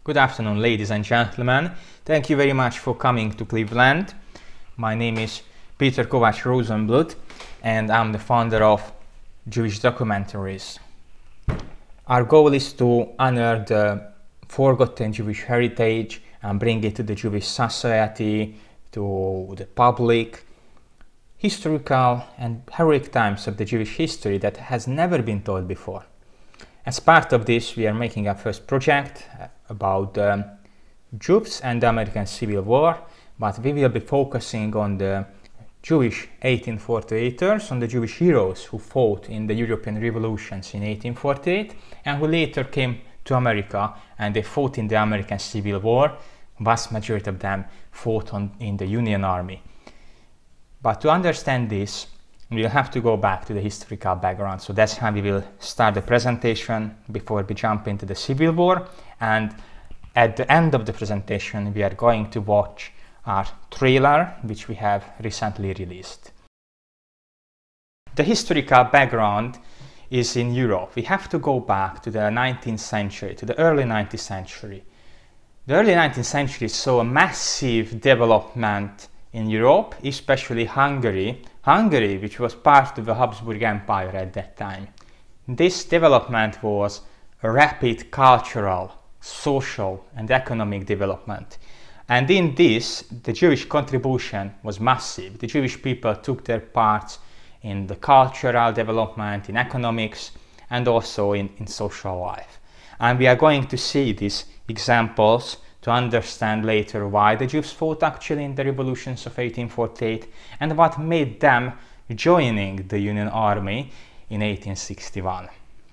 Good afternoon, ladies and gentlemen. Thank you very much for coming to Cleveland. My name is Peter Kovács Rosenblut, and I'm the founder of Jewish Documentaries. Our goal is to honor the forgotten Jewish heritage and bring it to the Jewish society, to the public, historical and heroic times of the Jewish history that has never been told before. As part of this, we are making our first project about the Jews and the American Civil War, but we will be focusing on the Jewish 1848'ers, on the Jewish heroes who fought in the European revolutions in 1848 and who later came to America and they fought in the American Civil War. Vast majority of them fought in the Union Army. But to understand this, we'll have to go back to the historical background. So that's how we will start the presentation before we jump into the Civil War. And at the end of the presentation, we are going to watch our trailer, which we have recently released. The historical background is in Europe. We have to go back to the 19th century, to the early 19th century. The early 19th century saw a massive development in Europe, especially Hungary, which was part of the Habsburg Empire at that time. This development was a rapid cultural, social and economic development. And in this, the Jewish contribution was massive. The Jewish people took their parts in the cultural development, in economics, and also in social life. And we are going to see these examples to understand later why the Jews fought actually in the revolutions of 1848 and what made them joining the Union Army in 1861.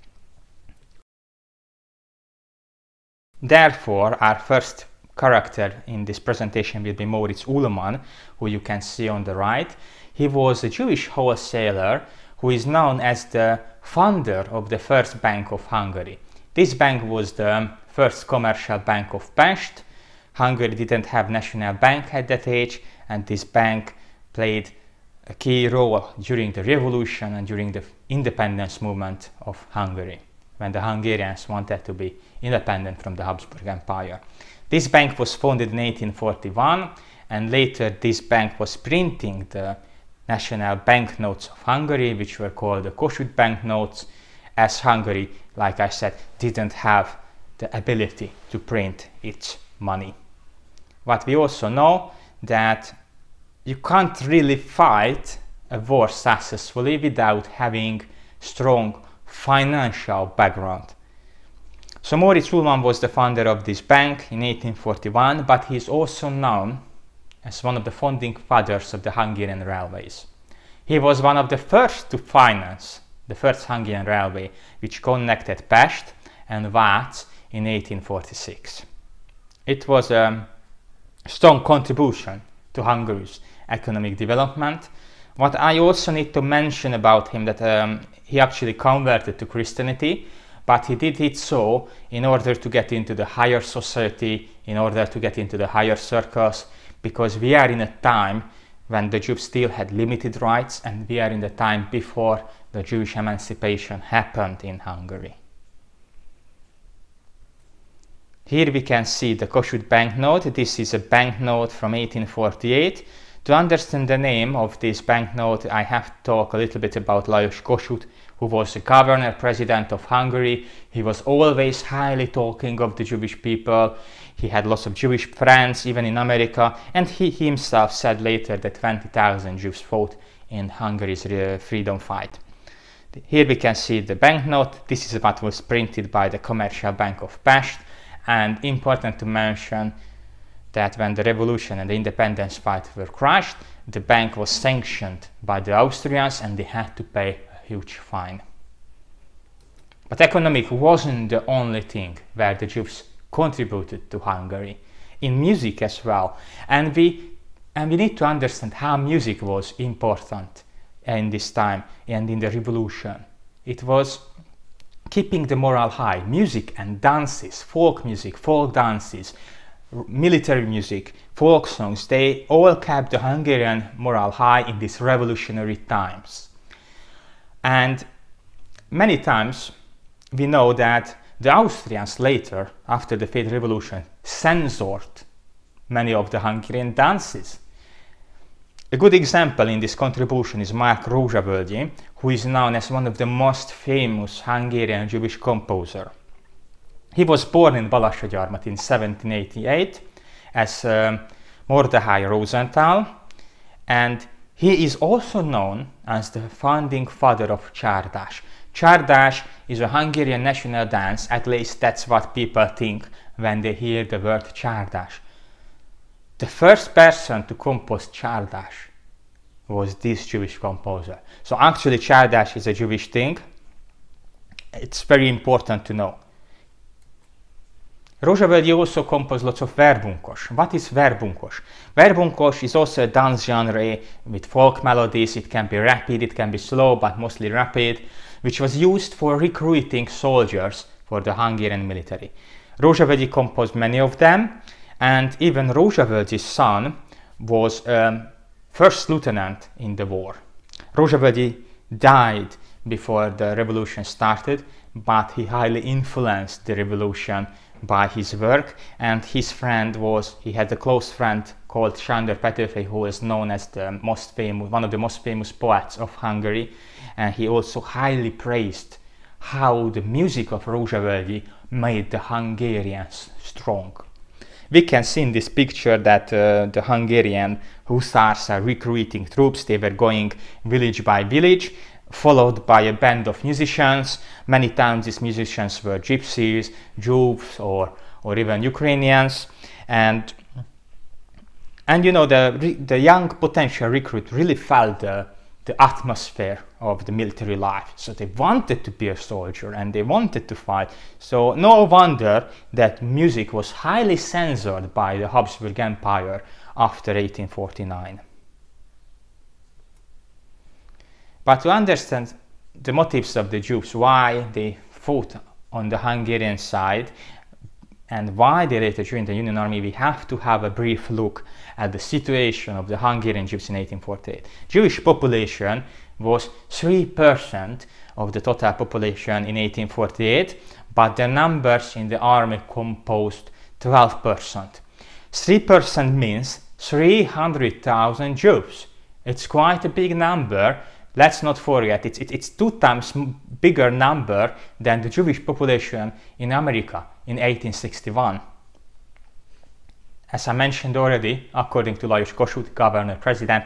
Therefore, our first character in this presentation will be Moritz Ullmann, who you can see on the right. He was a Jewish wholesaler who is known as the founder of the first Bank of Hungary. This bank was the first commercial bank of Pest. Hungary didn't have national bank at that age, and this bank played a key role during the revolution and during the independence movement of Hungary, when the Hungarians wanted to be independent from the Habsburg Empire. This bank was founded in 1841, and later this bank was printing the national banknotes of Hungary, which were called the Kossuth banknotes, as Hungary, like I said, didn't have the ability to print its money. But we also know that you can't really fight a war successfully without having strong financial background. So Moritz Ullmann was the founder of this bank in 1841, but he is also known as one of the founding fathers of the Hungarian railways. He was one of the first to finance the first Hungarian railway, which connected Pest and Vác in 1846. It was a strong contribution to Hungary's economic development. What I also need to mention about him that he actually converted to Christianity, but he did it so in order to get into the higher society, in order to get into the higher circles, because we are in a time when the Jews still had limited rights, and we are in the time before the Jewish emancipation happened in Hungary. Here we can see the Kossuth banknote. This is a banknote from 1848. To understand the name of this banknote, I have to talk a little bit about Lajos Kossuth, who was the governor president of Hungary. He was always highly talking of the Jewish people. He had lots of Jewish friends, even in America, and he himself said later that 20,000 Jews fought in Hungary's freedom fight. Here we can see the banknote. This is what was printed by the Commercial Bank of Pest, and important to mention that when the revolution and the independence fight were crushed, the bank was sanctioned by the Austrians and they had to pay a huge fine. But economic wasn't the only thing where the Jews contributed to Hungary. In music as well. And we need to understand how music was important in this time and in the revolution. It was keeping the morale high. Music and dances, folk music, folk dances, military music, folk songs, they all kept the Hungarian morale high in these revolutionary times. And many times we know that the Austrians later, after the Faith Revolution, censored many of the Hungarian dances. A good example in this contribution is Mark Rózsavölgyi, who is known as one of the most famous Hungarian Jewish composer. He was born in Balassagyarmat in 1788 as Mordechai Rosenthal, and he is also known as the founding father of Csárdas. Csárdas is a Hungarian national dance, at least that's what people think when they hear the word Csárdas. The first person to compose Csárdas was this Jewish composer. So actually Csárdas is a Jewish thing. It's very important to know. Rózsavölgyi also composed lots of verbunkos. What is verbunkos? Verbunkos is also a dance genre with folk melodies. It can be rapid, it can be slow, but mostly rapid, which was used for recruiting soldiers for the Hungarian military. Rózsavölgyi composed many of them, and even Rózsavölgyi's son was first lieutenant in the war. Rózsavölgyi died before the revolution started, but he highly influenced the revolution by his work, and his friend he had a close friend called Sándor Petőfi, who is known as one of the most famous poets of Hungary, and he also highly praised how the music of Rózsavölgyi made the Hungarians strong. We can see in this picture that the Hungarian hussars are recruiting troops. They were going village by village, followed by a band of musicians. Many times these musicians were gypsies, Jews, or even Ukrainians. And you know, the young potential recruit really felt the atmosphere of the military life. So they wanted to be a soldier and they wanted to fight. So no wonder that music was highly censored by the Habsburg Empire after 1849. But to understand the motives of the Jews, why they fought on the Hungarian side and why they later joined the Union Army, we have to have a brief look at the situation of the Hungarian Jews in 1848. Jewish population was 3% of the total population in 1848, but the numbers in the army composed 12%. 3% means 300,000 Jews. It's quite a big number. Let's not forget, it's 2 times bigger number than the Jewish population in America in 1861. As I mentioned already, according to Lajos Kossuth, governor-president,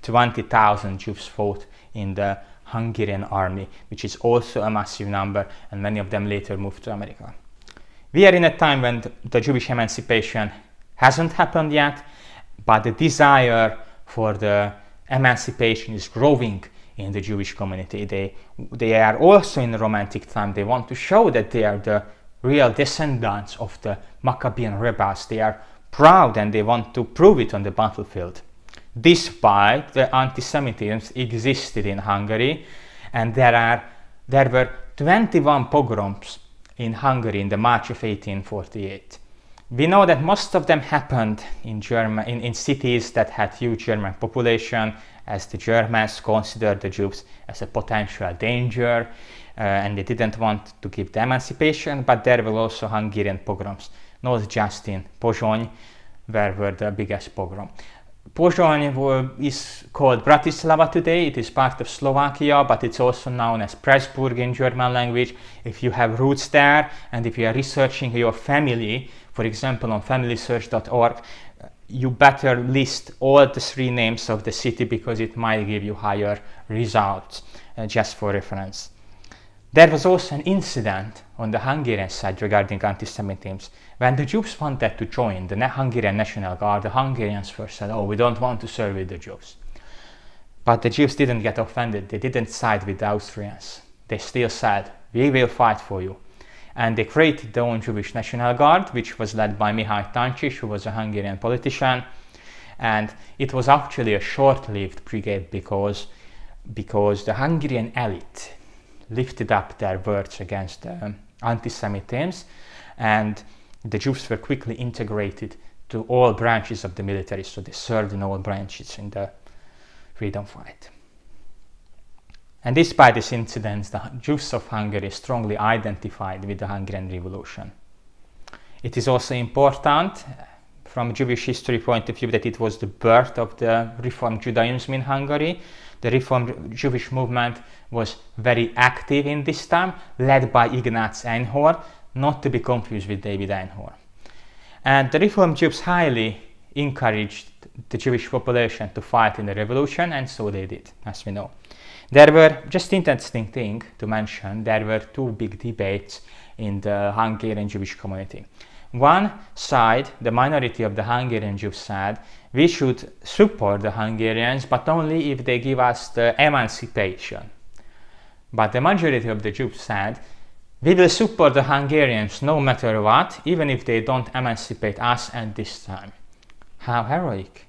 20,000 Jews fought in the Hungarian army, which is also a massive number, and many of them later moved to America. We are in a time when the Jewish emancipation hasn't happened yet, but the desire for the emancipation is growing in the Jewish community. They are also in the Romantic time. They want to show that they are the real descendants of the Maccabean rebels. They are proud and they want to prove it on the battlefield. Despite the anti-Semitism existed in Hungary, and there were 21 pogroms in Hungary in the March of 1848. We know that most of them happened in cities that had huge German population, as the Germans considered the Jews as a potential danger, and they didn't want to give the emancipation, but there were also Hungarian pogroms, not just in Pozsony, where were the biggest pogrom. Pozsony is called Bratislava today. It is part of Slovakia, but it's also known as Pressburg in German language. If you have roots there, and if you are researching your family, for example on familysearch.org, you better list all the 3 names of the city, because it might give you higher results, just for reference. There was also an incident on the Hungarian side regarding anti-Semitism. When the Jews wanted to join the Hungarian National Guard, the Hungarians first said, "Oh, we don't want to serve with the Jews." But the Jews didn't get offended. They didn't side with the Austrians. They still said, "We will fight for you." And they created their own Jewish National Guard, which was led by Mihály Tancsics, who was a Hungarian politician. And it was actually a short-lived brigade because the Hungarian elite lifted up their words against anti-Semitism, and the Jews were quickly integrated to all branches of the military, so they served in all branches in the freedom fight. And despite this incident, the Jews of Hungary strongly identified with the Hungarian Revolution. It is also important from a Jewish history point of view that it was the birth of the Reform Judaism in Hungary. The Reform Jewish movement was very active in this time, led by Ignaz Einhorn, not to be confused with David Einhorn. And the Reform Jews highly encouraged the Jewish population to fight in the revolution, and so they did, as we know. There were, just interesting thing to mention, there were two big debates in the Hungarian Jewish community. One side, the minority of the Hungarian Jews said, we should support the Hungarians, but only if they give us the emancipation. But the majority of the Jews said, we will support the Hungarians no matter what, even if they don't emancipate us at this time. How heroic!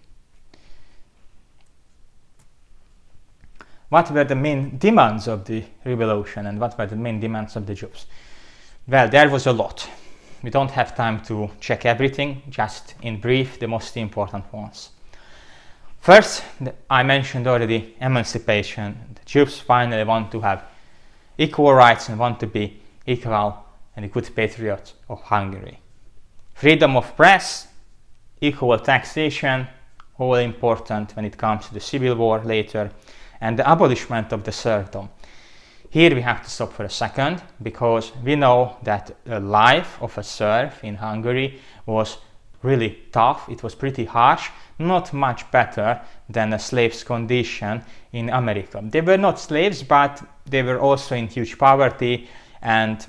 What were the main demands of the revolution and what were the main demands of the Jews? Well, there was a lot. We don't have time to check everything, just in brief, the most important ones. First, I mentioned already emancipation. The Jews finally want to have equal rights and want to be equal and good patriots of Hungary. Freedom of press, equal taxation, all important when it comes to the civil war later, and the abolishment of the serfdom. Here we have to stop for a second, because we know that the life of a serf in Hungary was really tough. It was pretty harsh, not much better than a slave's condition in America. They were not slaves, but they were also in huge poverty, and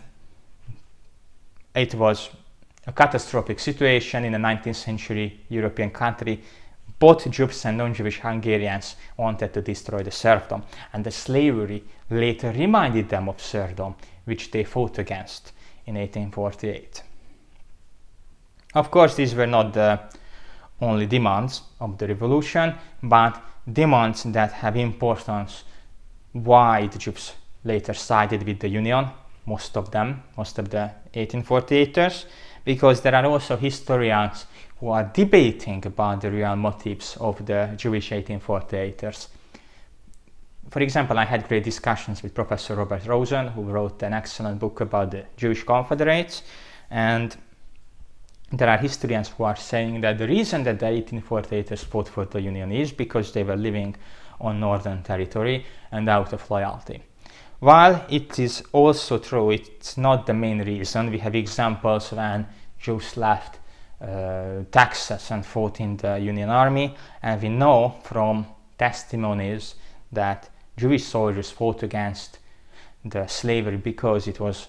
it was a catastrophic situation in a 19th century European country. Both Jews and non-Jewish Hungarians wanted to destroy the serfdom, and the slavery later reminded them of serfdom, which they fought against in 1848. Of course, these were not the only demands of the revolution, but demands that have importance why the Jews later sided with the Union, most of them, most of the 1848ers, because there are also historians who are debating about the real motives of the Jewish 1848ers. For example, I had great discussions with Professor Robert Rosen, who wrote an excellent book about the Jewish Confederates, and there are historians who are saying that the reason that the 1848ers fought for the Union is because they were living on northern territory and out of loyalty. While it is also true, it's not the main reason. We have examples when Jews left Texas and fought in the Union Army, and we know from testimonies that Jewish soldiers fought against the slavery because it was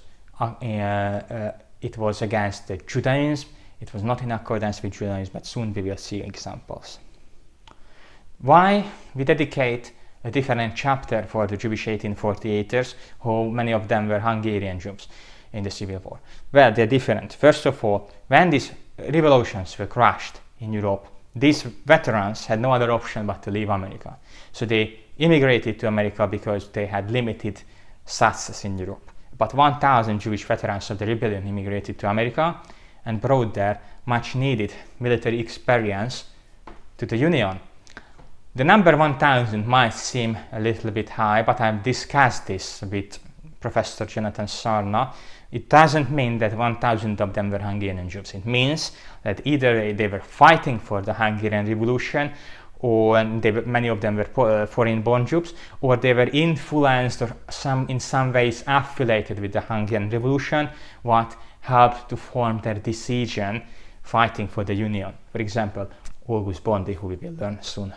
against the Judaism. It was not in accordance with Judaism, but soon we will see examples. Why we dedicate a different chapter for the Jewish 1848ers, who many of them were Hungarian Jews in the Civil War? Well, they're different. First of all, when these revolutions were crushed in Europe, these veterans had no other option but to leave America. So they immigrated to America because they had limited success in Europe. But 1,000 Jewish veterans of the rebellion immigrated to America and brought their much needed military experience to the Union. The number 1,000 might seem a little bit high, but I've discussed this with Professor Jonathan Sarna. It doesn't mean that 1,000 of them were Hungarian Jews. It means that either they were fighting for the Hungarian Revolution, or many of them were foreign-born Jews, or they were influenced or in some ways affiliated with the Hungarian Revolution, what helped to form their decision fighting for the Union. For example, August Bondi, who we will learn soon.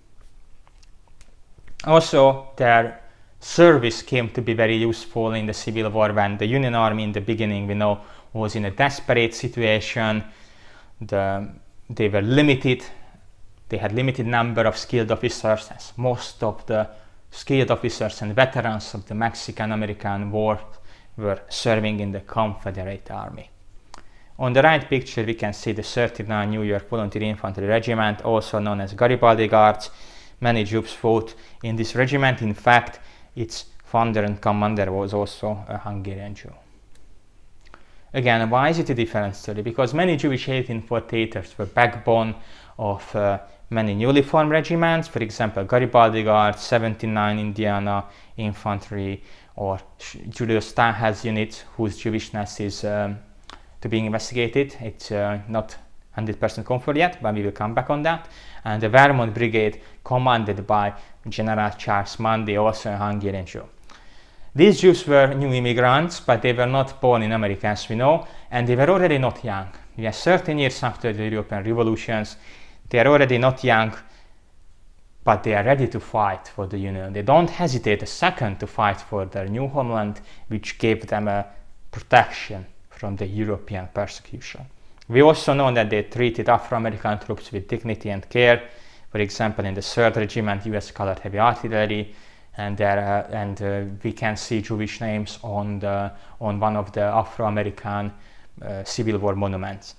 Also, their service came to be very useful in the Civil War, when the Union Army in the beginning, we know, was in a desperate situation. They were limited. They had limited number of skilled officers, as most of the skilled officers and veterans of the Mexican-American War were serving in the Confederate Army. On the right picture, we can see the 39 New York Volunteer Infantry Regiment, also known as Garibaldi Guards. Many Jews fought in this regiment. In fact, its founder and commander was also a Hungarian Jew. Again, why is it a different story? Because many Jewish 1848ers were backbone of many newly formed regiments, for example, Garibaldi Guards, 79 Indiana Infantry, or Julius Stahel's unit, whose Jewishness is to be investigated. It's not 100% confirmed yet, but we will come back on that. And the Vermont Brigade, commanded by General Charles Mundy, also a Hungarian Jew. These Jews were new immigrants, but they were not born in America, as we know, and they were already not young. Yes, 13 years after the European revolutions, they are already not young, but they are ready to fight for the Union. They don't hesitate a second to fight for their new homeland, which gave them a protection from the European persecution. We also know that they treated Afro-American troops with dignity and care. For example, in the 3rd Regiment, US Colored Heavy Artillery, and we can see Jewish names on one of the Afro-American Civil War monuments.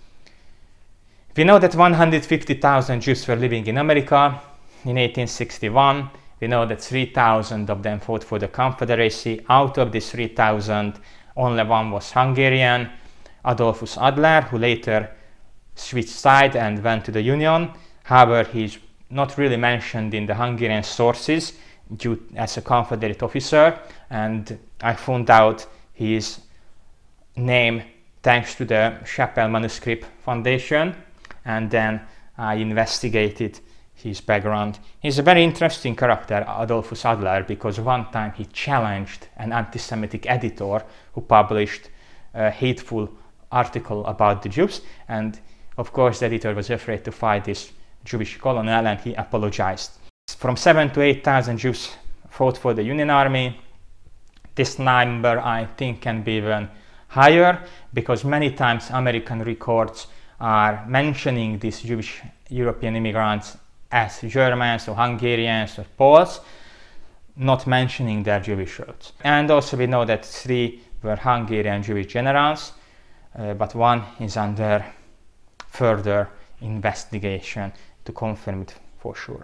We know that 150,000 Jews were living in America in 1861. We know that 3,000 of them fought for the Confederacy. Out of these 3,000, only one was Hungarian, Adolphus Adler, who later switched side and went to the Union. However, he's not really mentioned in the Hungarian sources as a Confederate officer, and I found out his name thanks to the Chappell Manuscript Foundation, and then I investigated his background. He's a very interesting character, Adolphus Adler, because one time he challenged an anti-Semitic editor who published a hateful article about the Jews, and of course the editor was afraid to fight this Jewish colonel, and he apologized. From 7,000 to 8,000 Jews fought for the Union Army. This number, I think, can be even higher, because many times American records are mentioning these Jewish European immigrants as Germans or Hungarians or Poles, not mentioning their Jewish roots. And also we know that 3 were Hungarian Jewish generals, but 1 is under further investigation to confirm it for sure.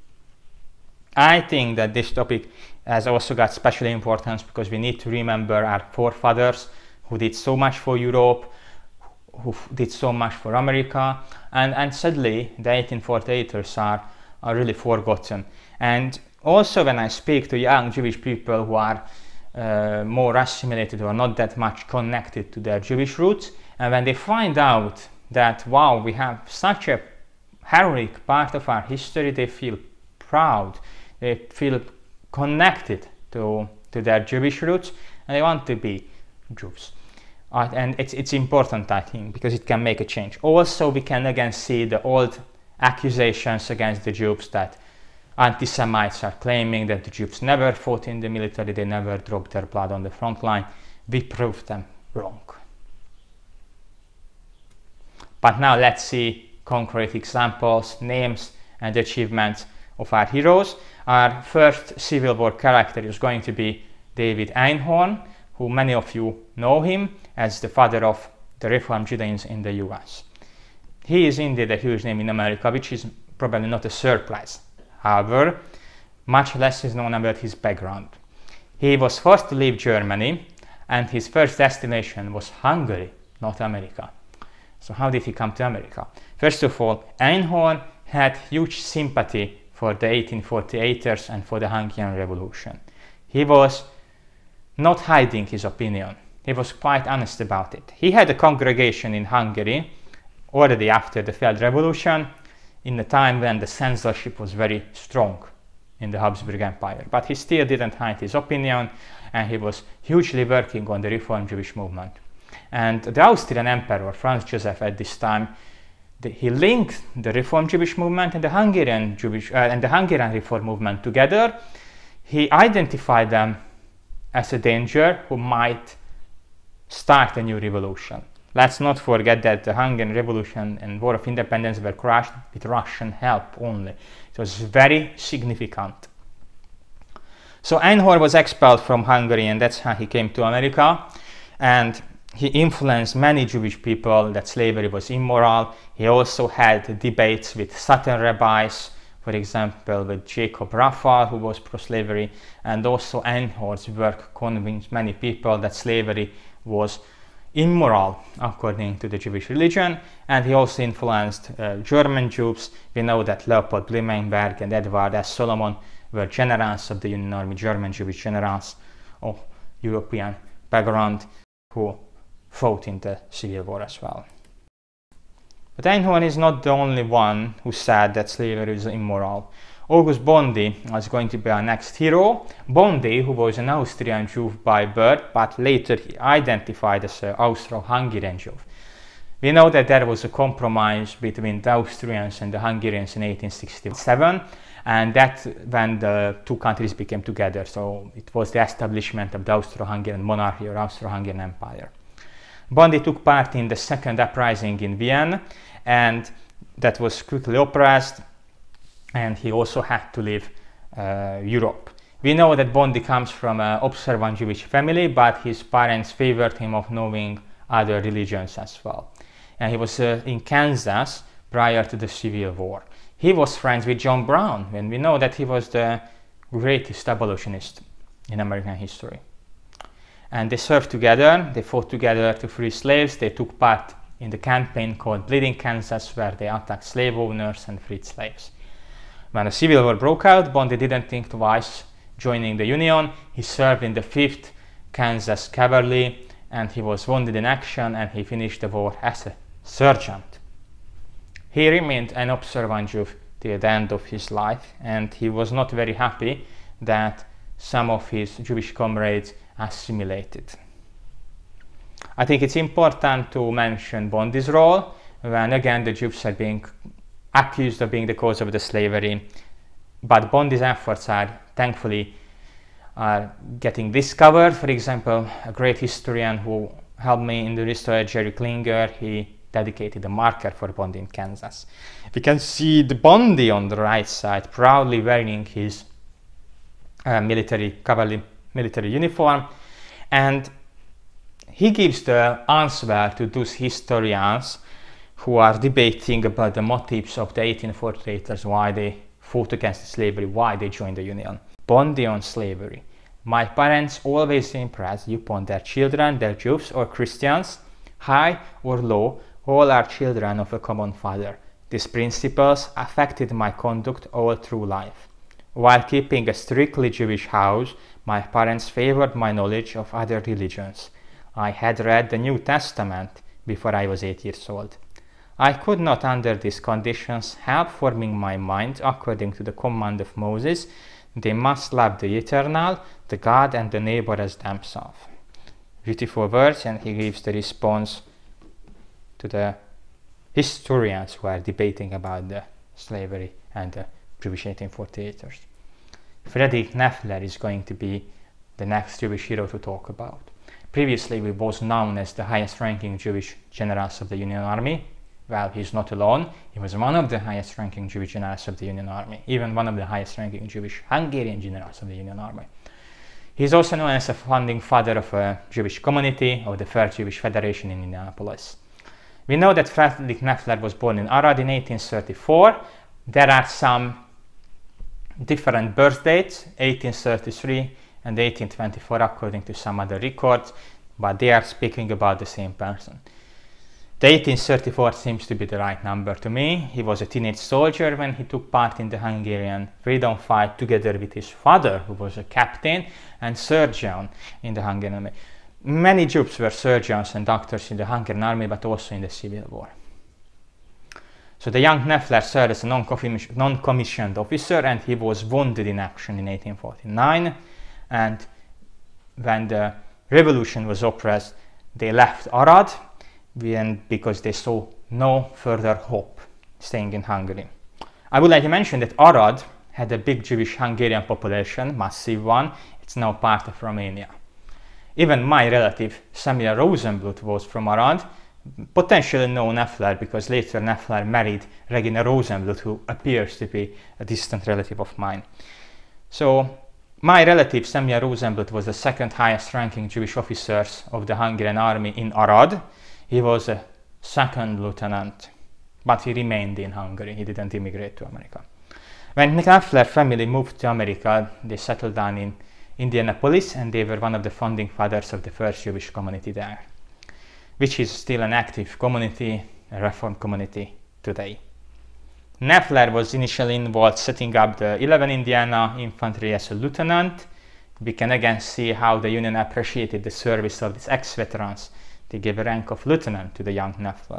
I think that this topic has also got special importance because we need to remember our forefathers who did so much for Europe, who did so much for America, and sadly the 1848ers are really forgotten. And also when I speak to young Jewish people who are more assimilated or not that much connected to their Jewish roots, and when they find out that, wow, we have such a heroic part of our history, they feel proud, they feel connected to their Jewish roots, and they want to be Jews. And it's important, I think, because it can make a change. Also, we can again see the old accusations against the Jews that anti-Semites are claiming that the Jews never fought in the military, they never dropped their blood on the front line. We proved them wrong. But now let's see concrete examples, names and achievements of our heroes. Our first Civil War character is going to be David Einhorn, who many of you know him as the father of the Reformed Judaism in the US. He is indeed a huge name in America, which is probably not a surprise. However, much less is known about his background. He was forced to leave Germany, and his first destination was Hungary, not America. So how did he come to America? First of all, Einhorn had huge sympathy for the 1848ers and for the Hungarian Revolution. He was not hiding his opinion. He was quite honest about it. He had a congregation in Hungary already after the failed revolution, in the time when the censorship was very strong in the Habsburg Empire. But he still didn't hide his opinion, and he was hugely working on the Reformed Jewish movement. And the Austrian Emperor Franz Joseph at this time, he linked the Reformed Jewish movement and the Hungarian Reform movement together. He identified them as a danger who might start a new revolution. Let's not forget that the Hungarian Revolution and War of Independence were crushed with Russian help only. It was very significant. So Einhorn was expelled from Hungary, and that's how he came to America. And he influenced many Jewish people that slavery was immoral. He also had debates with Southern rabbis, for example, with Jacob Raphael, who was pro-slavery, and also Einhorn's work convinced many people that slavery was immoral according to the Jewish religion, and he also influenced German Jews. We know that Leopold Blumenberg and Edward S. Solomon were generals of the Union Army, German Jewish generals of European background who fought in the Civil War as well. But Einhorn is not the only one who said that slavery is immoral. August Bondy was going to be our next hero. Bondy, who was an Austrian Jew by birth, but later he identified as an Austro-Hungarian Jew. We know that there was a compromise between the Austrians and the Hungarians in 1867, and that when the two countries became together. So it was the establishment of the Austro-Hungarian monarchy or Austro-Hungarian Empire. Bondy took part in the second uprising in Vienna, and that was quickly oppressed, and he also had to leave Europe. We know that Bondy comes from an observant Jewish family, but his parents favored him of knowing other religions as well. And he was in Kansas prior to the Civil War. He was friends with John Brown, and we know that he was the greatest abolitionist in American history. And they served together, they fought together to free slaves, they took part in the campaign called Bleeding Kansas, where they attacked slave owners and freed slaves. When the Civil War broke out, Bondy didn't think twice joining the Union. He served in the 5th Kansas Cavalry, and he was wounded in action, and he finished the war as a sergeant. He remained an observant Jew till the end of his life, and he was not very happy that some of his Jewish comrades assimilated. I think it's important to mention Bondy's role when again the Jews are being accused of being the cause of the slavery, but Bondy's efforts are thankfully getting discovered. For example, a great historian who helped me in the research, Jerry Klinger, he dedicated a marker for Bondy in Kansas. We can see the Bondy on the right side proudly wearing his cavalry military uniform, and he gives the answer to those historians who are debating about the motives of the 1848'ers, why they fought against slavery, why they joined the Union. Bondy on slavery. My parents always impress upon their children, their Jews or Christians, high or low, all are children of a common father. These principles affected my conduct all through life. While keeping a strictly Jewish house, my parents favored my knowledge of other religions. I had read the New Testament before I was 8 years old. I could not, under these conditions, help forming my mind according to the command of Moses. They must love the eternal, the God, and the neighbor as themselves. Beautiful words, and he gives the response to the historians who are debating about the slavery and the Jewish 1848'ers. Friedrich Neffler is going to be the next Jewish hero to talk about. Previously, he was known as the highest-ranking Jewish generals of the Union Army. Well, he's not alone. He was one of the highest-ranking Jewish generals of the Union Army, even one of the highest-ranking Jewish Hungarian generals of the Union Army. He's also known as a founding father of a Jewish community, of the First Jewish Federation in Indianapolis. We know that Friedrich Neffler was born in Arad in 1834. There are some different birth dates, 1833 and 1824, according to some other records, but they are speaking about the same person. The 1834 seems to be the right number to me. He was a teenage soldier when he took part in the Hungarian freedom fight together with his father, who was a captain and surgeon in the Hungarian army. Many Jews were surgeons and doctors in the Hungarian army, but also in the Civil War. So the young Neffler served as a non-commissioned officer, and he was wounded in action in 1849. And when the revolution was oppressed, they left Arad, because they saw no further hope staying in Hungary. I would like to mention that Arad had a big Jewish Hungarian population, massive one. It's now part of Romania. Even my relative Samuel Rosenbluth was from Arad, potentially no Neffler, because later Neffler married Regina Rosenbluth, who appears to be a distant relative of mine. So my relative Samuel Rosenbluth was the second highest ranking Jewish officer of the Hungarian army in Arad. He was a second lieutenant, but he remained in Hungary. He didn't immigrate to America. When the Neffler family moved to America, they settled down in Indianapolis, and they were one of the founding fathers of the first Jewish community there. which is still an active community, a reformed community today. Knepfler was initially involved setting up the 11 Indiana Infantry as a lieutenant. We can again see how the Union appreciated the service of these ex-veterans. They gave a rank of lieutenant to the young Knepfler.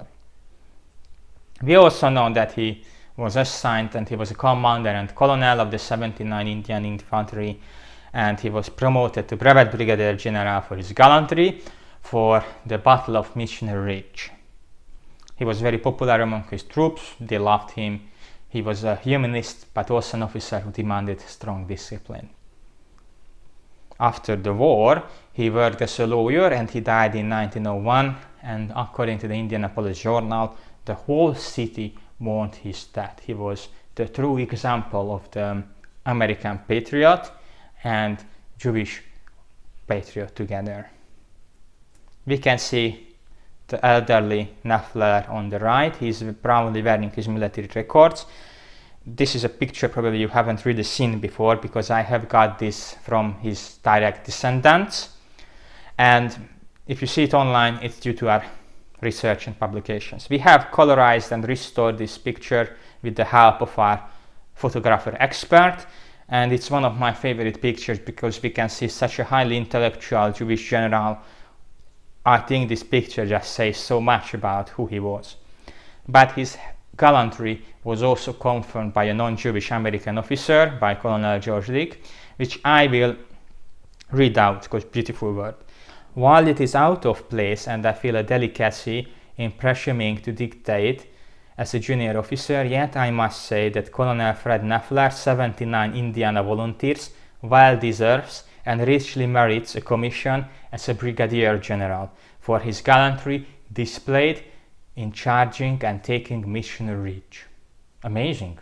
We also know that he was assigned and he was a commander and colonel of the 79 Indian Infantry, and he was promoted to Brevet Brigadier General for his gallantry for the Battle of Missionary Ridge. He was very popular among his troops. They loved him. He was a humanist, but also an officer who demanded strong discipline. After the war, he worked as a lawyer and he died in 1901, and according to the Indianapolis Journal, the whole city mourned his death. He was the true example of the American patriot and Jewish patriot together. We can see the elderly Knepfler on the right. He's proudly wearing his military records. This is a picture probably you haven't really seen before, because I have got this from his direct descendants. And if you see it online, it's due to our research and publications. We have colorized and restored this picture with the help of our photographer expert. And it's one of my favorite pictures because we can see such a highly intellectual Jewish general. I think this picture just says so much about who he was. But his gallantry was also confirmed by a non-Jewish American officer, by Colonel George Dick, which I will read out because beautiful word. While it is out of place and I feel a delicacy in presuming to dictate as a junior officer, yet I must say that Colonel Fred Knepfler, 79 Indiana Volunteers, well deserves and richly merits a commission as a Brigadier General for his gallantry displayed in charging and taking Missionary Ridge. Amazing.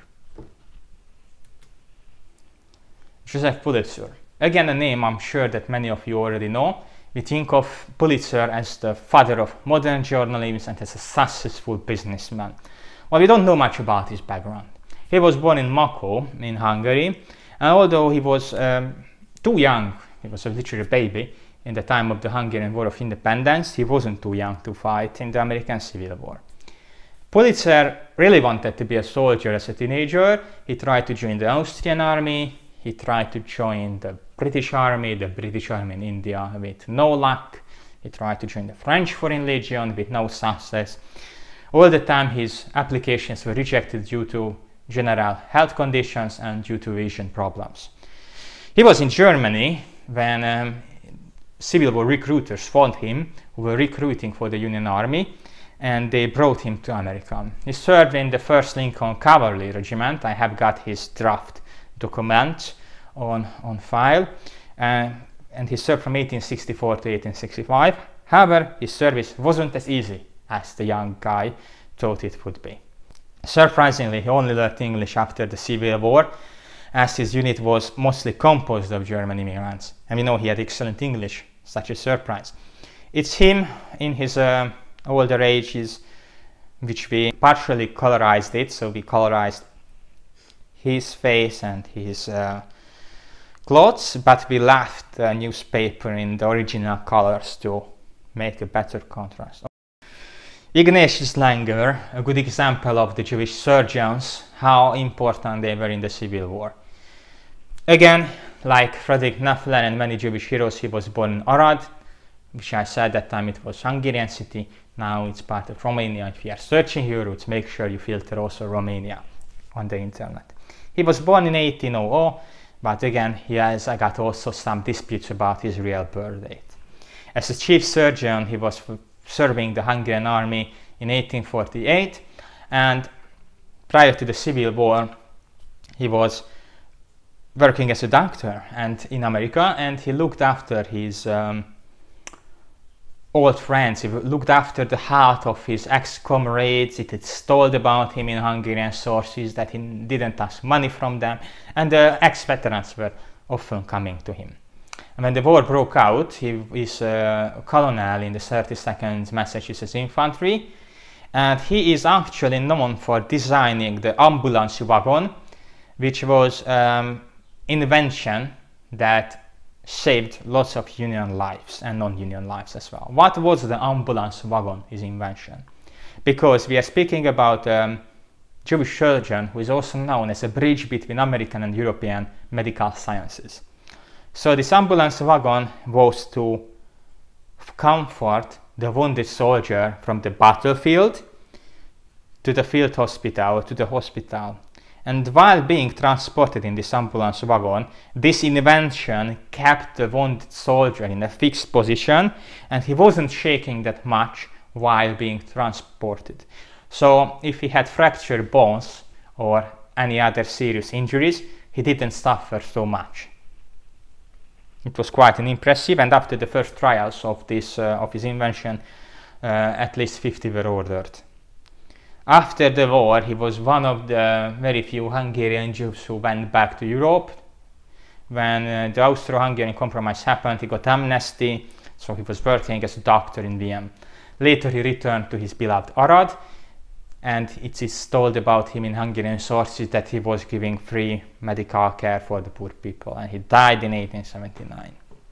Joseph Pulitzer. Again, a name I'm sure that many of you already know. We think of Pulitzer as the father of modern journalism and as a successful businessman. Well, we don't know much about his background. He was born in Mako in Hungary, and although he was too young, he was literally a baby in the time of the Hungarian War of Independence, he wasn't too young to fight in the American Civil War. Pulitzer really wanted to be a soldier as a teenager. He tried to join the Austrian army, he tried to join the British army in India with no luck. He tried to join the French Foreign Legion with no success. All the time his applications were rejected due to general health conditions and due to vision problems. He was in Germany when Civil War recruiters found him, who were recruiting for the Union Army, and they brought him to America. He served in the 1st Lincoln Cavalry Regiment. I have got his draft documents on file, and he served from 1864 to 1865. However, his service wasn't as easy as the young guy thought it would be. Surprisingly, he only learned English after the Civil War, as his unit was mostly composed of German immigrants. And we know he had excellent English, such a surprise. It's him in his older ages, which we partially colorized it, so we colorized his face and his clothes, but we left the newspaper in the original colors to make a better contrast. Ignatius Langer, a good example of the Jewish surgeons, how important they were in the Civil War. Again, like Friedrich Knepfler and many Jewish heroes, he was born in Arad, which I said at that time it was Hungarian city. Now it's part of Romania. If you are searching your roots, make sure you filter also Romania on the internet. He was born in 1800, but again, he has got also some disputes about his real birth date. As a chief surgeon, he was serving the Hungarian army in 1848, and prior to the Civil War, he was working as a doctor and in America, and he looked after his old friends. He looked after the health of his ex-comrades. It is told about him in Hungarian sources that he didn't ask money from them, and the ex-veterans were often coming to him. And when the war broke out, he is a colonel in the 32nd Massachusetts Infantry, and he is actually known for designing the ambulance wagon, which was invention that saved lots of Union lives and non-Union lives as well. What was the ambulance wagon, his invention? Because we are speaking about a Jewish surgeon who is also known as a bridge between American and European medical sciences. So this ambulance wagon was to comfort the wounded soldier from the battlefield to the field hospital or to the hospital. And while being transported in this ambulance wagon, this invention kept the wounded soldier in a fixed position, and he wasn't shaking that much while being transported. So if he had fractured bones or any other serious injuries, he didn't suffer so much. It was quite an impressive, and after the first trials of his invention, at least 50 were ordered. After the war, he was one of the very few Hungarian Jews who went back to Europe. When the Austro-Hungarian Compromise happened, he got amnesty, so he was working as a doctor in Vienna. Later he returned to his beloved Arad, and it is told about him in Hungarian sources that he was giving free medical care for the poor people, and he died in 1879.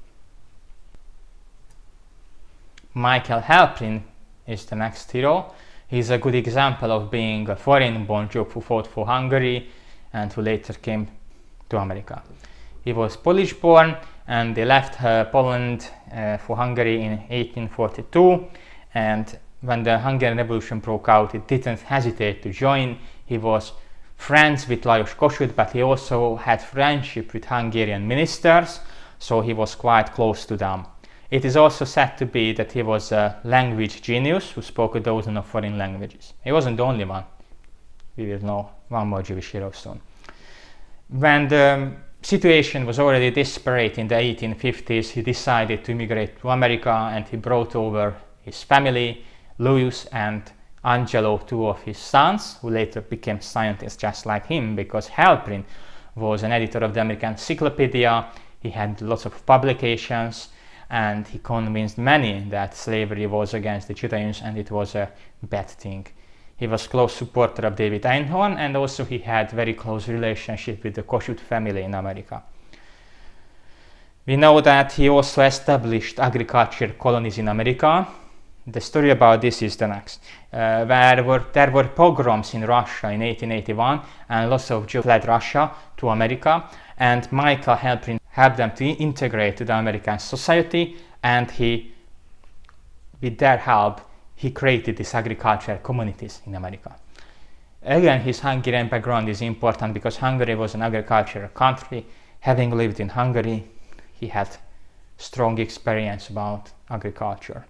Michael Halperin is the next hero. He's a good example of being a foreign-born Jew who fought for Hungary and who later came to America. He was Polish-born, and they left Poland for Hungary in 1842, and when the Hungarian Revolution broke out, he didn't hesitate to join. He was friends with Lajos Kossuth, but he also had friendship with Hungarian ministers, so he was quite close to them. It is also said to be that he was a language genius who spoke a dozen of foreign languages. He wasn't the only one. We will know one more Jewish hero soon. When the situation was already desperate in the 1850s, he decided to immigrate to America, and he brought over his family, Louis and Angelo, two of his sons, who later became scientists just like him, because Halperin was an editor of the American Encyclopedia. He had lots of publications, and he convinced many that slavery was against the Judeans and it was a bad thing. He was a close supporter of David Einhorn, and also he had very close relationship with the Kossuth family in America. We know that he also established agriculture colonies in America. The story about this is the next. There were pogroms in Russia in 1881, and lots of Jews fled Russia to America, and Michael Halperin helped them to integrate to the American society, and with their help, he created these agricultural communities in America. Again, his Hungarian background is important because Hungary was an agricultural country. Having lived in Hungary, he had strong experience about agriculture.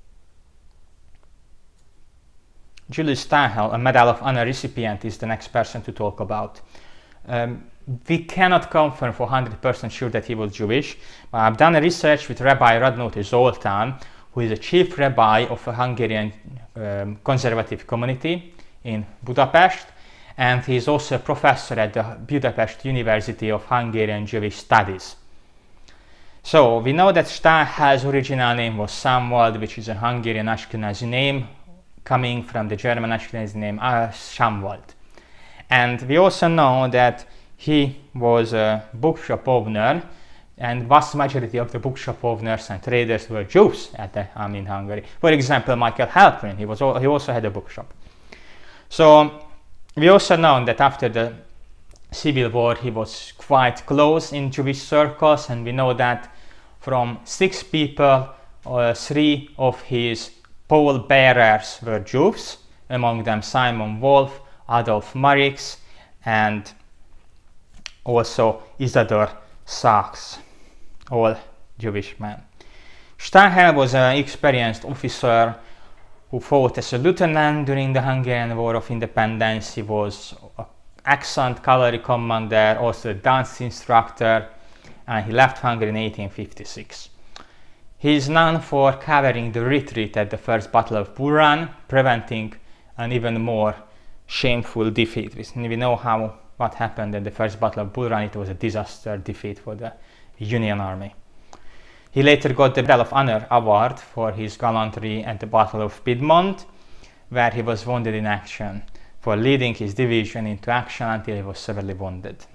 Julius Stahel, a Medal of Honor recipient, is the next person to talk about. We cannot confirm for 100% sure that he was Jewish, but I've done a research with Rabbi Radnóti Zoltán, who is a chief rabbi of a Hungarian conservative community in Budapest, and he is also a professor at the Budapest University of Hungarian Jewish Studies. So we know that Stahel's original name was Samwald, which is a Hungarian Ashkenazi name coming from the German Ashkenazi name Samwald. And we also know that he was a bookshop owner, and vast majority of the bookshop owners and traders were Jews at the time in Hungary. For example, Michael Halperin, he also had a bookshop. So we also know that after the Civil War he was quite close in Jewish circles, and we know that from 6 people, 3 of his pallbearers were Jews, among them Simon Wolf, Adolf Marix, and also Isidor Sachs, all Jewish men. Stahel was an experienced officer who fought as a lieutenant during the Hungarian War of Independence. He was an excellent cavalry commander, also a dance instructor, and he left Hungary in 1856. He is known for covering the retreat at the First Battle of Bull Run, preventing an even more shameful defeat. We know what happened at the First Battle of Bull Run. It was a disaster defeat for the Union Army. He later got the Medal of Honor award for his gallantry at the Battle of Piedmont, where he was wounded in action, for leading his division into action until he was severely wounded.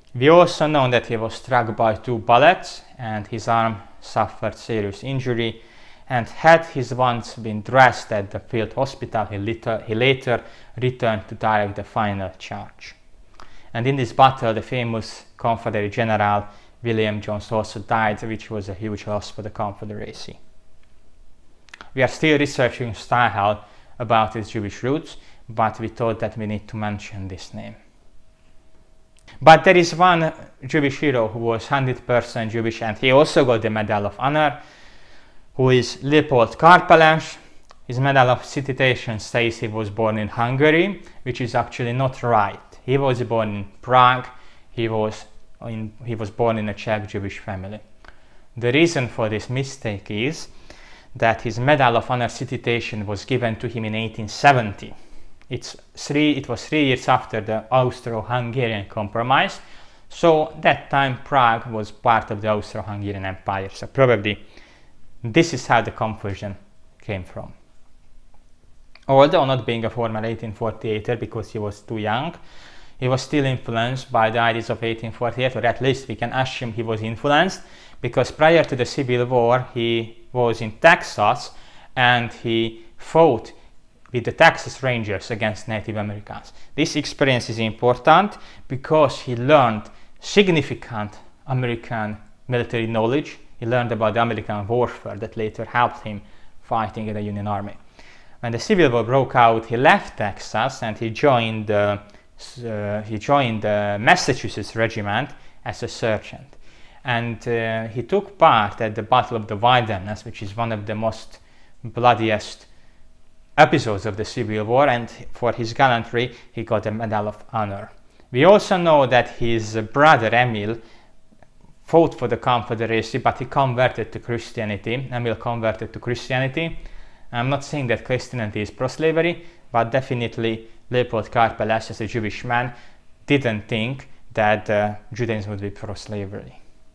We also know that he was struck by 2 bullets and his arm suffered serious injury, and had his wounds been dressed at the field hospital, he later returned to direct the final charge. And in this battle, the famous Confederate General William Jones also died, which was a huge loss for the Confederacy. We are still researching Stahel about his Jewish roots, but we thought that we need to mention this name. But there is one Jewish hero who was 100% Jewish, and he also got the Medal of Honor, who is Leopold Karpeles. His Medal of Citation says he was born in Hungary, which is actually not right. He was born in Prague. He was born in a Czech Jewish family. The reason for this mistake is that his Medal of Honor citation was given to him in 1870. It was 3 years after the Austro-Hungarian Compromise, so that time Prague was part of the Austro-Hungarian Empire, so probably this is how the confusion came from. Although not being a former 1848er because he was too young, he was still influenced by the ideas of 1848, or at least we can assume he was influenced, because prior to the Civil War he was in Texas and he fought with the Texas Rangers against Native Americans. This experience is important because he learned significant American military knowledge. He learned about the American warfare that later helped him fighting in the Union Army. When the Civil War broke out, he left Texas and he joined the Massachusetts Regiment as a sergeant. And he took part at the Battle of the Wilderness, which is one of the most bloodiest episodes of the Civil War, and for his gallantry he got a Medal of Honor. We also know that his brother Emil fought for the Confederacy, but he converted to Christianity. Emil converted to Christianity. I'm not saying that Christianity is pro-slavery, but definitely Leopold Karpeles, as a Jewish man, didn't think that Judaism would be pro-slavery.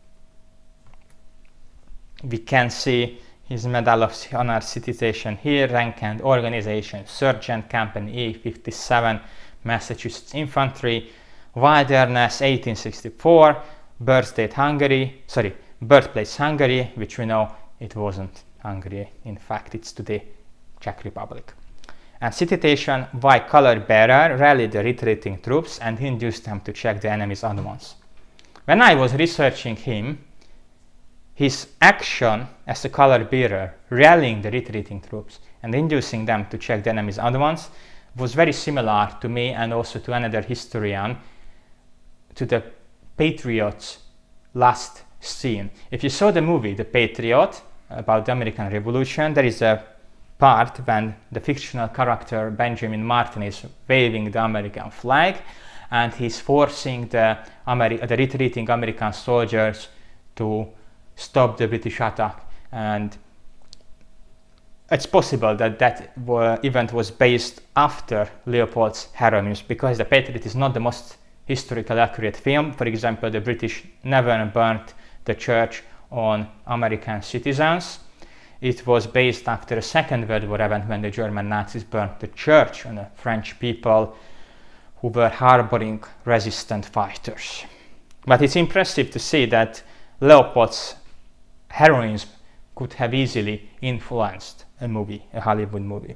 We can see his Medal of Honor citation here: rank and organization, Sergeant Company A57, Massachusetts Infantry, Wilderness, 1864, birthplace Hungary, which we know it wasn't Hungary, in fact it's today Czech Republic. And citation: why color bearer rallied the retreating troops and induced them to check the enemy's advance. When I was researching him, his action as a color bearer, rallying the retreating troops and inducing them to check the enemy's advance, was very similar to me and also to another historian, to the Patriot's last scene. If you saw the movie The Patriot, about the American Revolution, there is a part when the fictional character Benjamin Martin is waving the American flag and he's forcing the retreating American soldiers to stop the British attack. And it's possible that that event was based after Leopold's heroism, because The Patriot is not the most historically accurate film. For example, the British never burnt the church on American citizens. It was based after a Second World War event when the German Nazis burnt the church on the French people who were harboring resistant fighters. But it's impressive to see that Leopold's heroism could have easily influenced a Hollywood movie.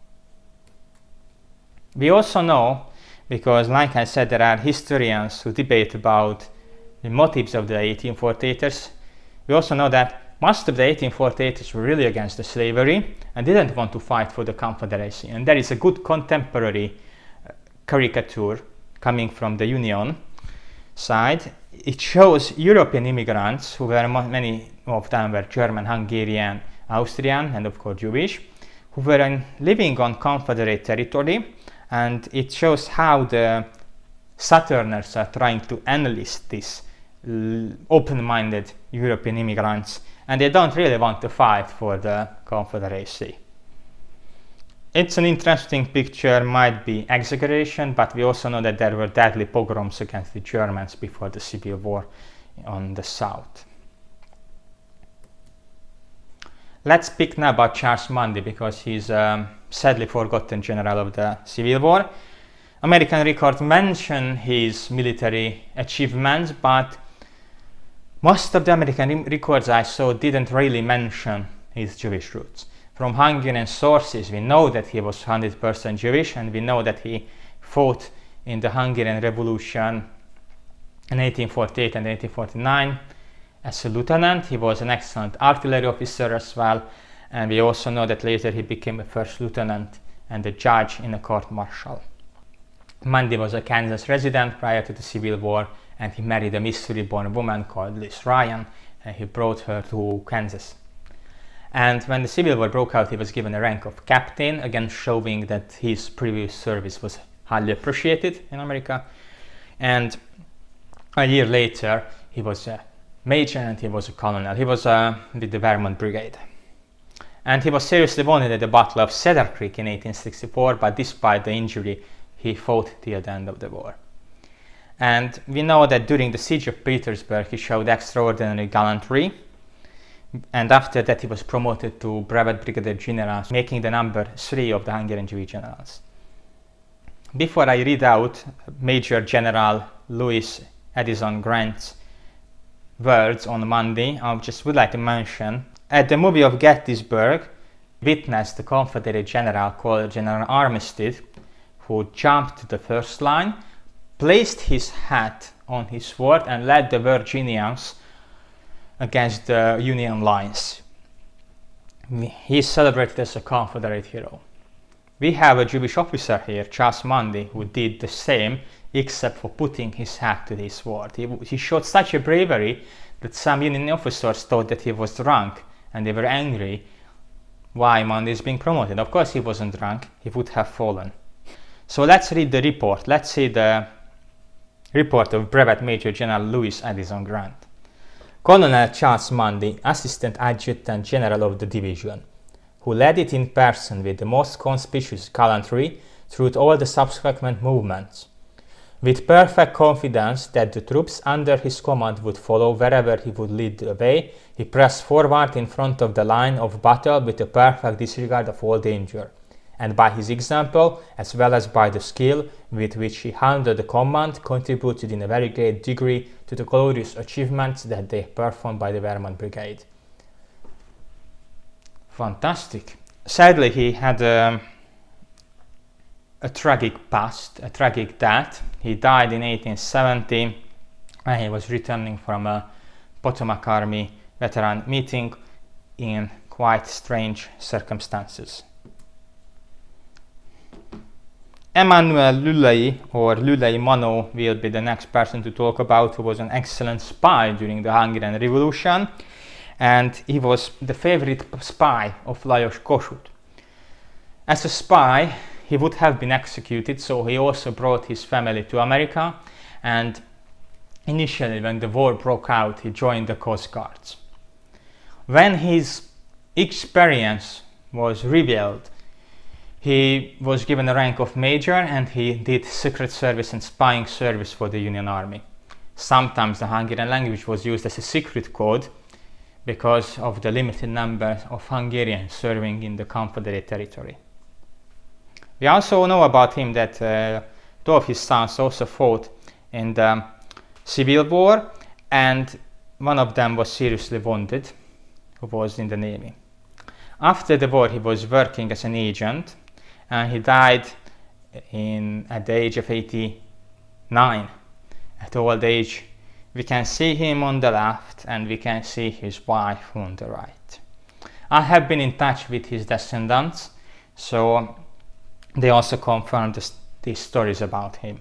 We also know, because like I said, there are historians who debate about the motives of the 1848ers, we also know that most of the 1848ers were really against the slavery and didn't want to fight for the Confederacy. And there is a good contemporary caricature coming from the Union side. It shows European immigrants, who were many of them were German, Hungarian, Austrian, and of course Jewish, who were living on Confederate territory, and it shows how the Southerners are trying to enlist these open-minded European immigrants, and they don't really want to fight for the Confederacy. It's an interesting picture, might be exaggeration, but we also know that there were deadly pogroms against the Germans before the Civil War on the south. Let's speak now about Charles Mundy, because he's a sadly forgotten general of the Civil War. American records mention his military achievements, but most of the American records I saw didn't really mention his Jewish roots. From Hungarian sources, we know that he was 100% Jewish, and we know that he fought in the Hungarian Revolution in 1848 and 1849 as a lieutenant. He was an excellent artillery officer as well, and we also know that later he became a first lieutenant and a judge in a court-martial. Mundy was a Kansas resident prior to the Civil War, and he married a Missouri-born woman called Liz Ryan, and he brought her to Kansas. And when the Civil War broke out, he was given a rank of captain, again showing that his previous service was highly appreciated in America. And a year later, he was a major and he was a colonel. He was with the Vermont Brigade. And he was seriously wounded at the Battle of Cedar Creek in 1864, but despite the injury, he fought till the end of the war. And we know that during the siege of Petersburg, he showed extraordinary gallantry. And after that, he was promoted to Brevet Brigadier General, making the number 3 of the Hungarian Jewish generals. Before I read out Major General Louis Addison Grant's words on Monday, I just would like to mention, at the movie of Gettysburg, witnessed the Confederate general called General Armistead, who jumped to the first line, placed his hat on his sword, and led the Virginians against the Union lines. He is celebrated as a Confederate hero. We have a Jewish officer here, Charles Mundy, who did the same, except for putting his hat to his sword. He showed such a bravery that some Union officers thought that he was drunk, and they were angry why Mundy is being promoted. Of course he wasn't drunk, he would have fallen. So let's read the report. Let's see the report of Brevet Major General Louis Addison Grant. Colonel Charles Mundy, Assistant Adjutant General of the Division, who led it in person with the most conspicuous gallantry through all the subsequent movements. With perfect confidence that the troops under his command would follow wherever he would lead the way, he pressed forward in front of the line of battle with a perfect disregard of all danger, and by his example, as well as by the skill with which he handled the command, contributed in a very great degree to the glorious achievements that they performed by the Vermont Brigade. Fantastic. Sadly, he had a tragic past, a tragic death. He died in 1870 when he was returning from a Potomac Army veteran meeting in quite strange circumstances. Emmanuel Lulei, or Lulei Manó, will be the next person to talk about, who was an excellent spy during the Hungarian Revolution, and he was the favorite spy of Lajos Kossuth. As a spy, he would have been executed, so he also brought his family to America, and initially when the war broke out, he joined the Coast Guards. When his experience was revealed, he was given a rank of major, and he did secret service and spying service for the Union Army. Sometimes the Hungarian language was used as a secret code because of the limited number of Hungarians serving in the Confederate territory. We also know about him that two of his sons also fought in the Civil War, and one of them was seriously wounded, who was in the Navy. After the war, he was working as an agent, and he died at the age of 89. At old age, we can see him on the left, and we can see his wife on the right. I have been in touch with his descendants, so they also confirmed these stories about him.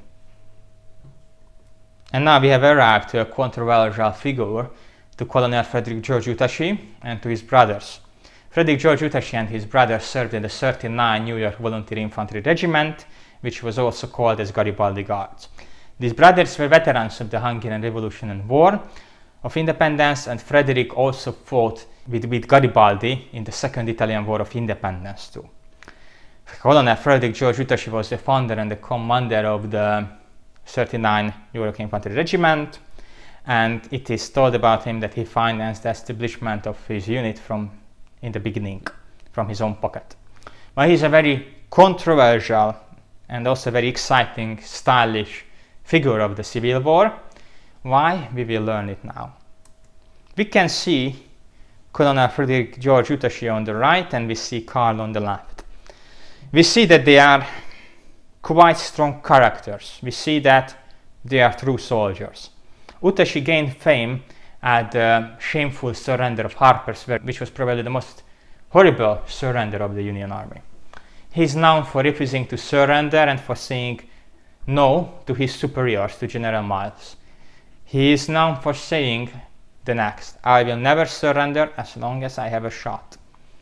And now we have arrived to a controversial figure, to Colonel Frederick George Utashi and to his brothers. Frederick George Utashi and his brothers served in the 39 New York Volunteer Infantry Regiment, which was also called as Garibaldi Guards. These brothers were veterans of the Hungarian Revolution and War of Independence, and Frederick also fought with Garibaldi in the Second Italian War of Independence too. Colonel Frederick George Utashi was the founder and the commander of the 39 New York Infantry Regiment, and it is told about him that he financed the establishment of his unit in the beginning, from his own pocket. But he's a very controversial and also very exciting, stylish figure of the Civil War. Why? We will learn it now. We can see Colonel Frederick George Utashi on the right, and we see Karl on the left. We see that they are quite strong characters. We see that they are true soldiers. Utashi gained fame at the shameful surrender of Harpersburg, which was probably the most horrible surrender of the Union Army. He is known for refusing to surrender and for saying no to his superiors, to General Miles. He is known for saying the next, "I will never surrender as long as I have a shot."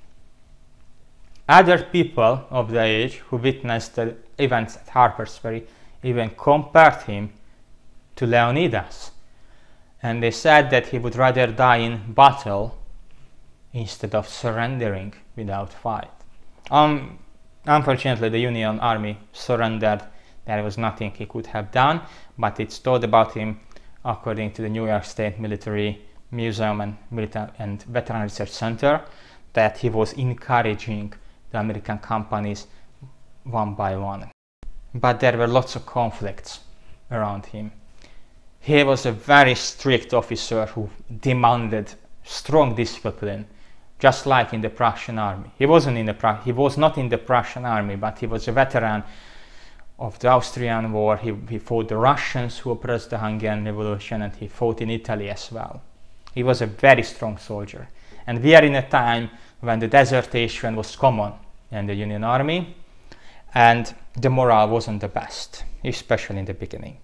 Other people of the age who witnessed the events at Harpersbury even compared him to Leonidas, and they said that he would rather die in battle instead of surrendering without fight. Unfortunately, the Union Army surrendered. There was nothing he could have done, but it's told about him, according to the New York State Military Museum and Veteran Research Center, that he was encouraging the American companies one by one. But there were lots of conflicts around him. He was a very strict officer who demanded strong discipline, just like in the Prussian army. He was not in the Prussian army, but he was a veteran of the Austrian War. He fought the Russians who oppressed the Hungarian Revolution, and he fought in Italy as well. He was a very strong soldier. And we are in a time when the desertion was common in the Union Army, and the morale wasn't the best, especially in the beginning.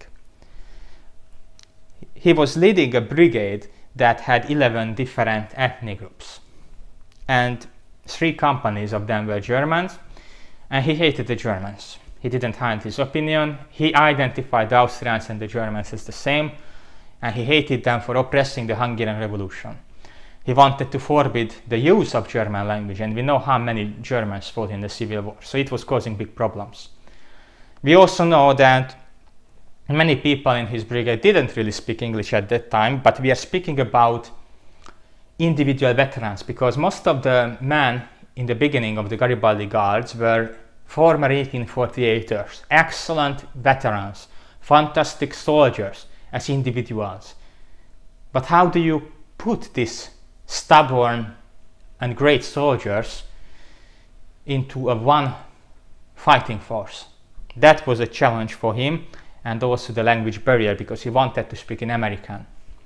He was leading a brigade that had 11 different ethnic groups, and 3 companies of them were Germans, and he hated the Germans. He didn't hide his opinion. He identified the Austrians and the Germans as the same, and he hated them for oppressing the Hungarian Revolution. He wanted to forbid the use of German language, and we know how many Germans fought in the Civil War, so it was causing big problems. We also know that many people in his brigade didn't really speak English at that time, but we are speaking about individual veterans, because most of the men in the beginning of the Garibaldi Guards were former 1848'ers, excellent veterans, fantastic soldiers as individuals. But how do you put these stubborn and great soldiers into a one fighting force? That was a challenge for him, and also the language barrier, because he wanted to speak in American.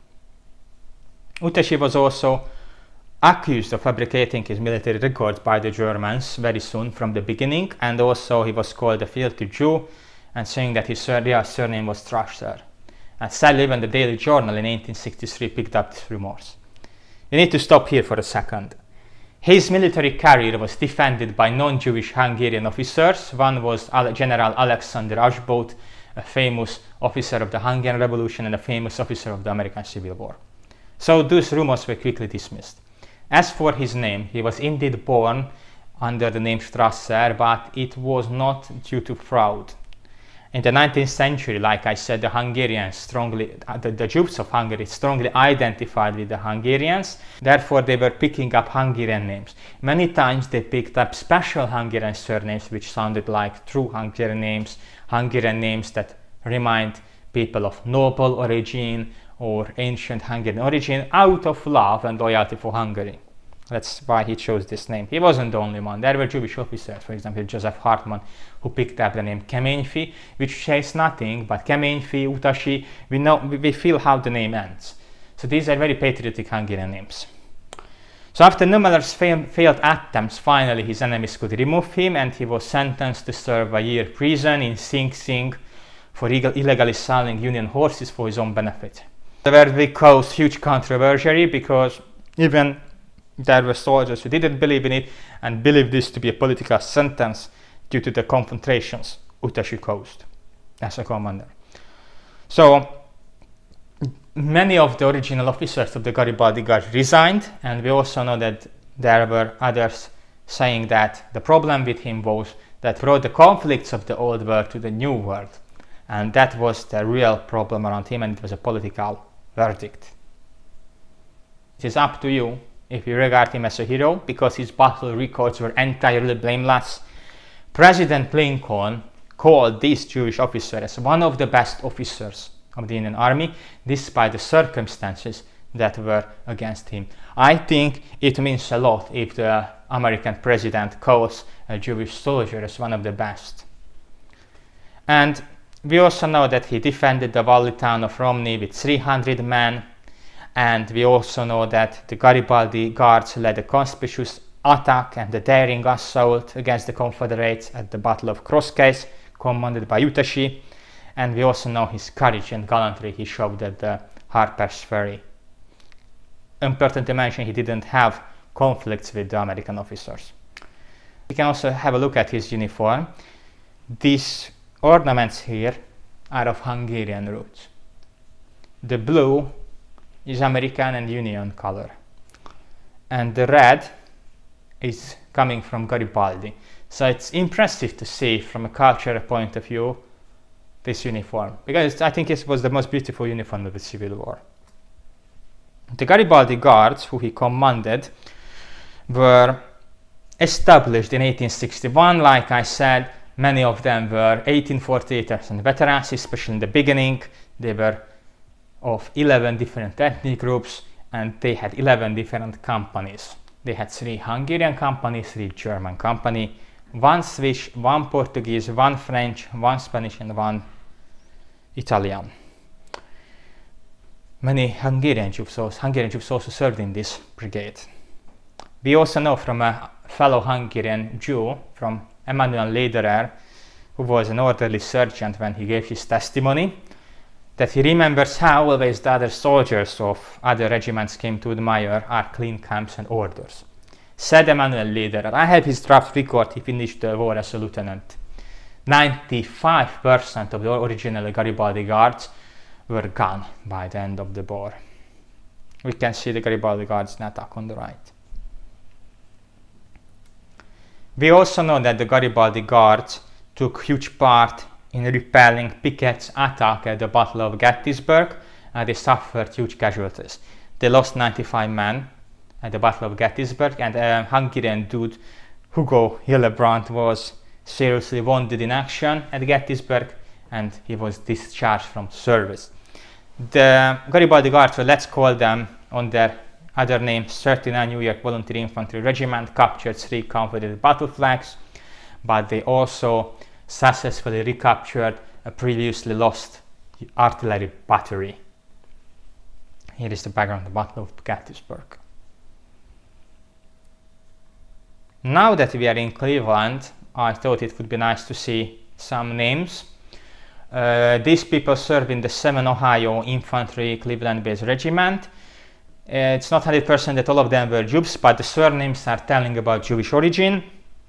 Utashi was also accused of fabricating his military records by the Germans very soon from the beginning, and also he was called a filthy Jew and saying that his real surname was Strasser. And sadly, even the Daily Journal in 1863 picked up this rumors. You need to stop here for a second. His military career was defended by non-Jewish Hungarian officers. One was General Alexander Ashboth, a famous officer of the Hungarian Revolution and a famous officer of the American Civil War. So those rumors were quickly dismissed. As for his name, he was indeed born under the name Strasser, but it was not due to fraud. In the 19th century, like I said, the Hungarians the Jews of Hungary strongly identified with the Hungarians. Therefore, they were picking up Hungarian names. Many times they picked up special Hungarian surnames which sounded like true Hungarian names that remind people of noble origin or ancient Hungarian origin, out of love and loyalty for Hungary. That's why he chose this name. He wasn't the only one. There were Jewish officers, for example, Joseph Hartmann, who picked up the name Keményfi, which says nothing, but Keményfi, Utashi, we feel how the name ends. So these are very patriotic Hungarian names. So after numerous failed attempts, finally his enemies could remove him, and he was sentenced to serve a year prison in Sing Sing for illegally selling Union horses for his own benefit. The verdict caused huge controversy because even there were soldiers who didn't believe in it and believed this to be a political sentence due to the confrontations Utashi caused as a commander. So many of the original officers of the Garibaldi Guard resigned, and we also know that there were others saying that the problem with him was that brought the conflicts of the old world to the new world, and that was the real problem around him, and it was a political verdict. It is up to you if you regard him as a hero, because his battle records were entirely blameless. President Lincoln called this Jewish officer as one of the best officers of the Union Army, despite the circumstances that were against him. I think it means a lot if the American president calls a Jewish soldier as one of the best. And we also know that he defended the valley town of Romney with 300 men, and we also know that the Garibaldi Guards led a conspicuous attack and a daring assault against the Confederates at the Battle of Crosskeys, commanded by Utashi, and we also know his courage and gallantry he showed at the Harper's Ferry. Important to mention, he didn't have conflicts with the American officers. We can also have a look at his uniform. These ornaments here are of Hungarian roots. The blue is American and Union color, and the red is coming from Garibaldi. So it's impressive to see from a cultural point of view this uniform, because I think it was the most beautiful uniform of the Civil War. The Garibaldi Guards, who he commanded, were established in 1861. Like I said, many of them were 1848'ers and veterans, especially in the beginning. They were of 11 different ethnic groups, and they had 11 different companies. They had 3 Hungarian companies, 3 German companies, 1 Swiss, 1 Portuguese, 1 French, 1 Spanish, and 1 Italian. Many Hungarian Jews also served in this brigade. We also know from a fellow Hungarian Jew, from Emanuel Lederer, who was an orderly sergeant when he gave his testimony, that he remembers how always the other soldiers of other regiments came to admire our clean camps and orders. Said Emanuel Lederer, I have his draft record, he finished the war as a lieutenant. 95% of the original Garibaldi Guards were gone by the end of the war. We can see the Garibaldi Guards in attack on the right. We also know that the Garibaldi Guards took huge part in repelling Pickett's attack at the Battle of Gettysburg, and they suffered huge casualties. They lost 95 men at the Battle of Gettysburg, and a Hungarian dude, Hugo Hillebrand, was seriously wounded in action at Gettysburg, and he was discharged from service. The Garibaldi Guards, so let's call them on their other name, 39 New York Volunteer Infantry Regiment, captured 3 Confederate battle flags, but they also successfully recaptured a previously lost artillery battery. Here is the background of the Battle of Gettysburg. Now that we are in Cleveland, I thought it would be nice to see some names. These people served in the 7th Ohio Infantry Cleveland-based regiment. It's not 100% that all of them were Jews, but the surnames are telling about Jewish origin.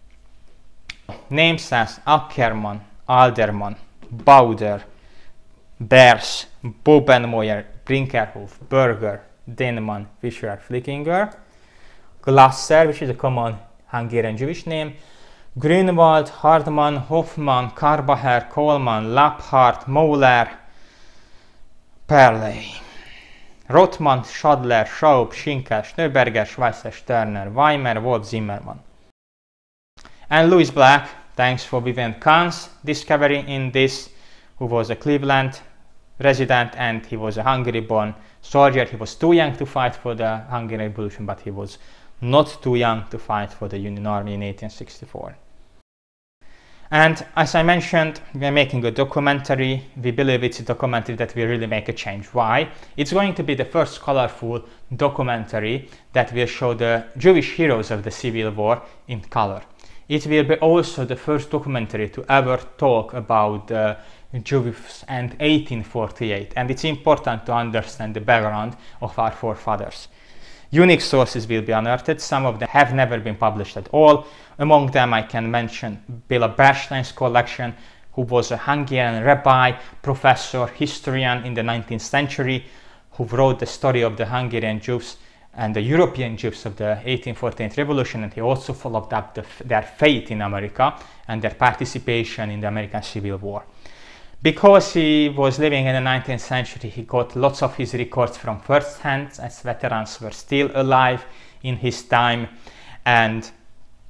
Names as Ackerman, Alderman, Bauder, Beers, Bobenmoyer, Brinkerhoff, Berger, Denman, Fischer, Flickinger, Glasser, which is a common Hungarian Jewish name, Grünwald, Hardman, Hoffman, Karbacher, Coleman, Laphart, Moller, Perley, Rothman, Schadler, Schaub, Schinkel, Schnöberger, Schweisser, Sterner, Weimer, Wolf, Zimmermann. And Louis Black, thanks for Vivian Kahn's discovery in this, who was a Cleveland resident, and he was a Hungary-born soldier. He was too young to fight for the Hungarian Revolution, but he was not too young to fight for the Union Army in 1864. And as I mentioned, we are making a documentary. We believe it's a documentary that will really make a change. Why? It's going to be the first colorful documentary that will show the Jewish heroes of the Civil War in color. It will be also the first documentary to ever talk about the Jews and 1848, and it's important to understand the background of our forefathers. Unique sources will be unearthed. Some of them have never been published at all. Among them I can mention Béla Bernstein's collection, who was a Hungarian rabbi, professor, historian in the 19th century, who wrote the story of the Hungarian Jews and the European Jews of the 1848 revolution, and he also followed up their fate in America and their participation in the American Civil War. Because he was living in the 19th century, he got lots of his records from first hand, as veterans were still alive in his time, and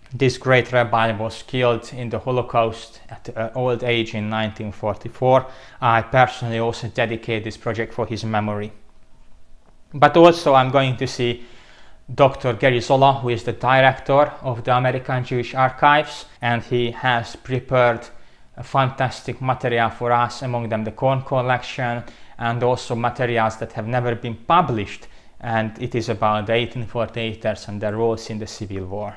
This great rabbi was killed in the Holocaust at an old age in 1944. I personally also dedicate this project for his memory. But also I'm going to see Dr. Gary Zola, who is the director of the American Jewish Archives, and he has prepared a fantastic material for us, among them the Korn collection and also materials that have never been published, and it is about the 1848'ers and their roles in the Civil War.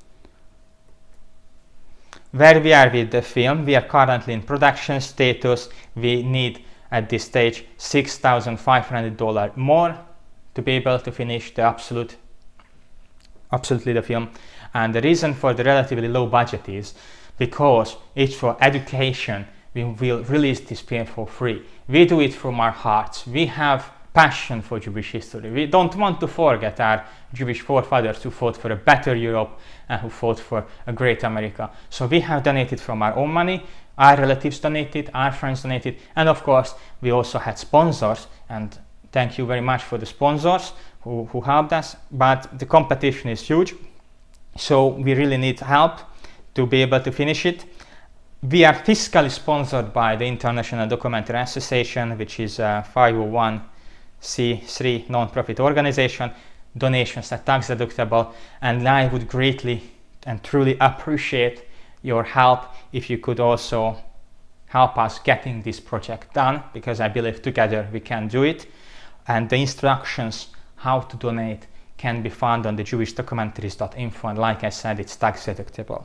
Where we are with the film, we are currently in production status. We need at this stage $6,500 more to be able to finish the absolutely the film. And the reason for the relatively low budget is because it's for education. We will release this film for free. We do it from our hearts. We have passion for Jewish history. We don't want to forget our Jewish forefathers who fought for a better Europe and who fought for a great America. So we have donated from our own money, our relatives donated, our friends donated, and of course we also had sponsors, and thank you very much for the sponsors who helped us. But the competition is huge, so we really need help to be able to finish it. We are fiscally sponsored by the International Documentary Association, which is a 501c3 non-profit organization. Donations are tax deductible, and I would greatly and truly appreciate your help if you could also help us getting this project done, because I believe together we can do it. And the instructions how to donate can be found on the jewishdocumentaries.info, and like I said, it's tax deductible.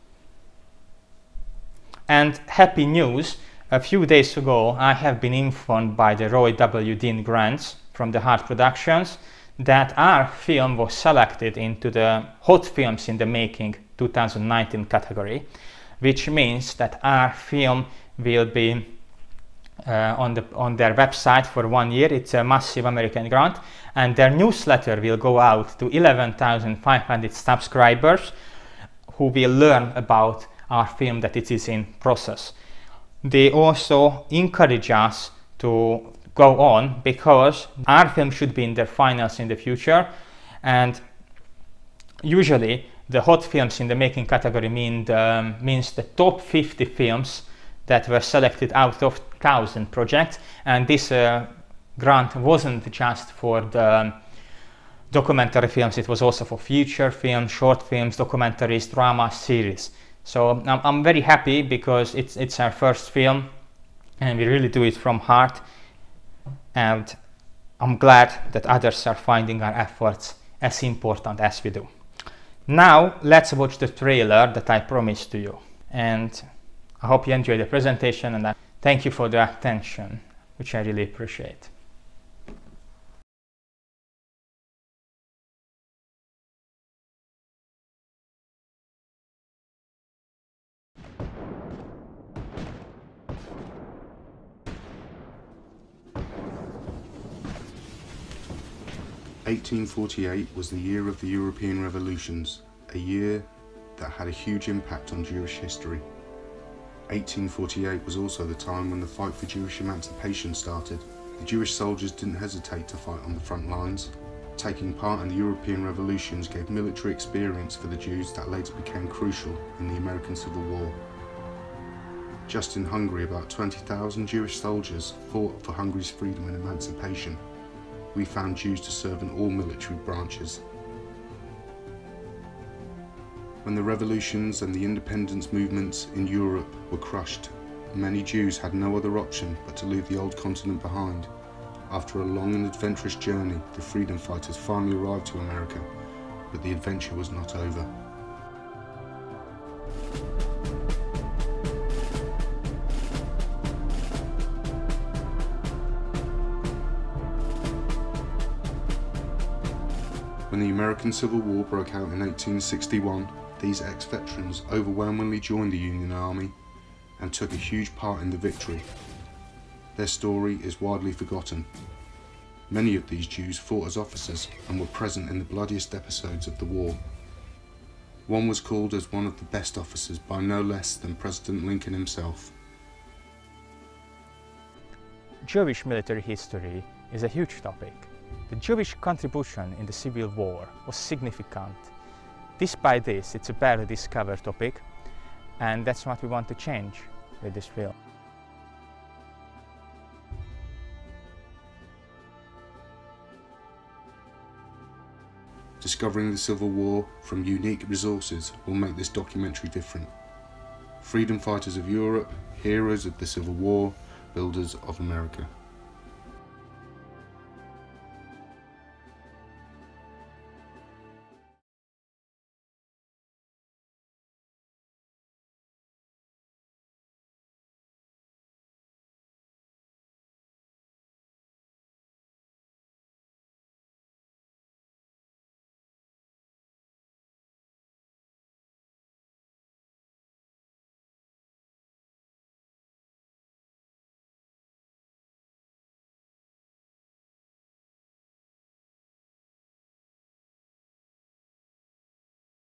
And happy news, a few days ago I have been informed by the Roy W. Dean grants from the Hart Productions that our film was selected into the Hot Films in the Making 2019 category, which means that our film will be on their website for 1 year. It's a massive American grant, and their newsletter will go out to 11,500 subscribers who will learn about our film, that it is in process. They also encourage us to go on, because our film should be in their finals in the future, and usually the Hot Films in the Making category means the top 50 films that were selected out of 1,000 projects, and this grant wasn't just for the documentary films, it was also for feature films, short films, documentaries, drama, series. So I'm very happy because it's our first film and we really do it from heart, and I'm glad that others are finding our efforts as important as we do. Now let's watch the trailer that I promised to you, and I hope you enjoy the presentation, and I thank you for the attention, which I really appreciate. (1848) was the year of the European revolutions, a year that had a huge impact on Jewish history. 1848 was also the time when the fight for Jewish emancipation started. The Jewish soldiers didn't hesitate to fight on the front lines. Taking part in the European revolutions gave military experience for the Jews that later became crucial in the American Civil War. Just in Hungary, about 20,000 Jewish soldiers fought for Hungary's freedom and emancipation. We found Jews to serve in all military branches. When the revolutions and the independence movements in Europe were crushed, many Jews had no other option but to leave the old continent behind. After a long and adventurous journey, the freedom fighters finally arrived to America, but the adventure was not over. When the American Civil War broke out in 1861, these ex-veterans overwhelmingly joined the Union Army and took a huge part in the victory. Their story is widely forgotten. Many of these Jews fought as officers and were present in the bloodiest episodes of the war. One was called as one of the best officers by no less than President Lincoln himself. Jewish military history is a huge topic. The Jewish contribution in the Civil War was significant. despite this, it's a barely discovered topic, and that's what we want to change with this film. Discovering the Civil War from unique resources will make this documentary different. Freedom fighters of Europe, heroes of the Civil War, builders of America.